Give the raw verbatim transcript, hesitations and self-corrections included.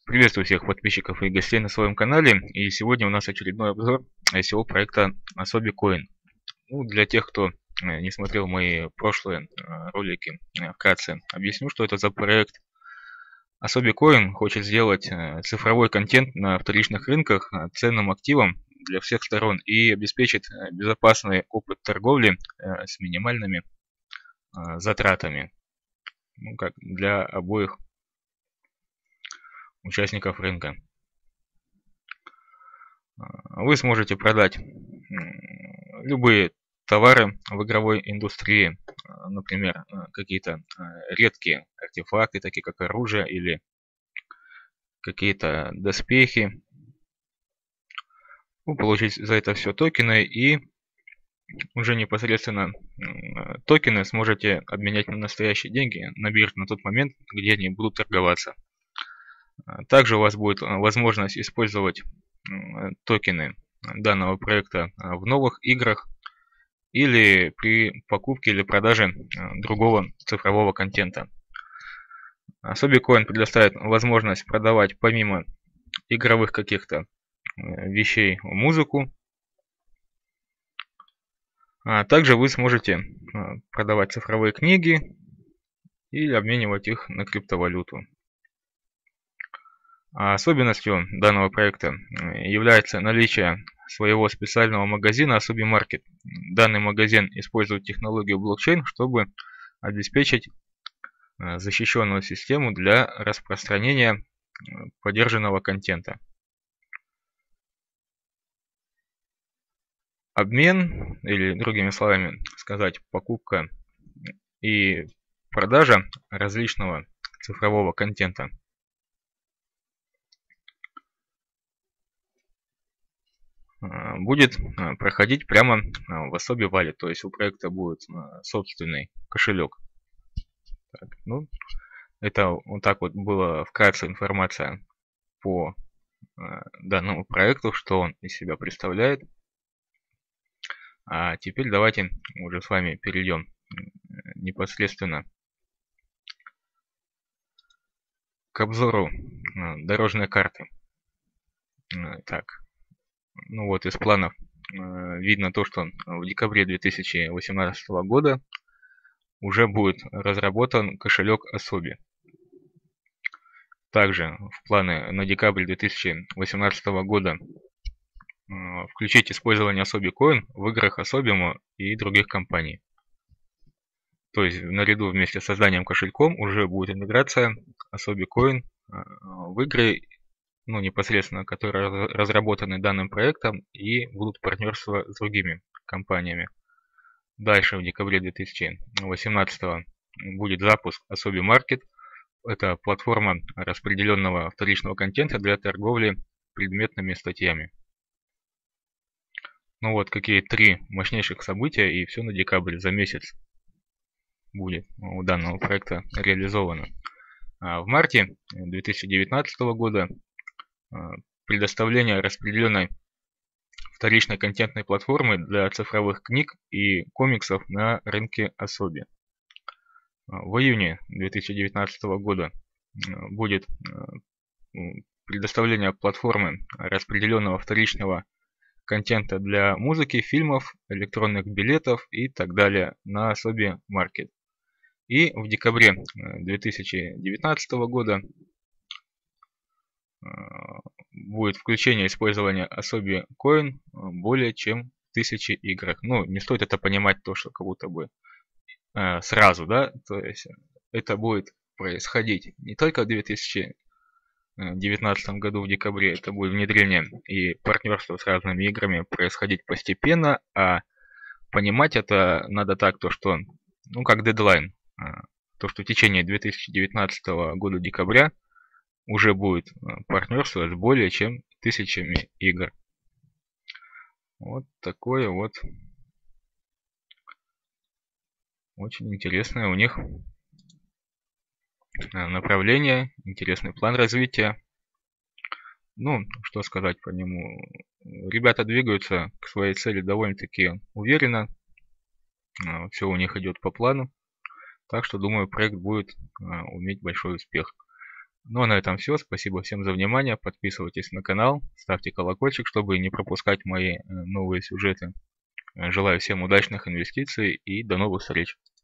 Приветствую всех подписчиков и гостей на своем канале. И сегодня у нас очередной обзор эс и о проекта Asobi Coin. Ну, для тех, кто э, не смотрел мои прошлые э, ролики, э, вкратце объясню, что это за проект. Asobi Coin хочет сделать э, цифровой контент на вторичных рынках э, ценным активом для всех сторон и обеспечит э, безопасный опыт торговли э, с минимальными э, затратами, ну, как для обоих участников рынка. Вы сможете продать любые товары в игровой индустрии, например, какие-то редкие артефакты, такие как оружие или какие-то доспехи. Вы получите за это все токены, и уже непосредственно токены сможете обменять на настоящие деньги на бирже на тот момент, где они будут торговаться. Также у вас будет возможность использовать токены данного проекта в новых играх или при покупке или продаже другого цифрового контента. Asobi Coin предоставит возможность продавать помимо игровых каких-то вещей музыку. А также вы сможете продавать цифровые книги или обменивать их на криптовалюту. Особенностью данного проекта является наличие своего специального магазина Asobi Market. Данный магазин использует технологию блокчейн, чтобы обеспечить защищенную систему для распространения поддержанного контента. Обмен, или другими словами сказать, покупка и продажа различного цифрового контента будет проходить прямо в Asobi Wallet, то есть у проекта будет собственный кошелек. Так, ну, это вот так вот была вкратце информация по данному проекту, что он из себя представляет. А теперь давайте уже с вами перейдем непосредственно к обзору дорожной карты. Так. Ну вот, из планов э, видно то, что в декабре две тысячи восемнадцатого года уже будет разработан кошелек Asobi. Также в планы на декабрь две тысячи восемнадцатого года э, включить использование Asobi Coin в играх Asobi и других компаний. То есть наряду вместе с созданием кошельком уже будет интеграция Asobi Coin э, в игры, ну, непосредственно, которые разработаны данным проектом и будут партнерства с другими компаниями. Дальше в декабре две тысячи восемнадцатого будет запуск Asobi Market. Это платформа распределенного вторичного контента для торговли предметными статьями. Ну вот какие три мощнейших события, и все на декабрь, за месяц будет у данного проекта реализовано. А в марте две тысячи девятнадцатого года предоставление распределенной вторичной контентной платформы для цифровых книг и комиксов на рынке Asobi. В июне две тысячи девятнадцатого года будет предоставление платформы распределенного вторичного контента для музыки, фильмов, электронных билетов и так далее на Asobi Market. И в декабре две тысячи девятнадцатого года будет включение использования Asobi Coin более чем в тысячи играх. Ну, не стоит это понимать то, что как будто бы э, сразу, да, то есть это будет происходить не только в две тысячи девятнадцатом году в декабре, это будет внедрение и партнерство с разными играми происходить постепенно, а понимать это надо так, то что, ну, как дедлайн, то что в течение две тысячи девятнадцатого года декабря уже будет партнерство с более чем тысячами игр. Вот такое вот очень интересное у них направление, интересный план развития. Ну, что сказать по нему. Ребята двигаются к своей цели довольно-таки уверенно. Все у них идет по плану. Так что, думаю, проект будет иметь большой успех. Ну а на этом все. Спасибо всем за внимание. Подписывайтесь на канал, ставьте колокольчик, чтобы не пропускать мои новые сюжеты. Желаю всем удачных инвестиций и до новых встреч.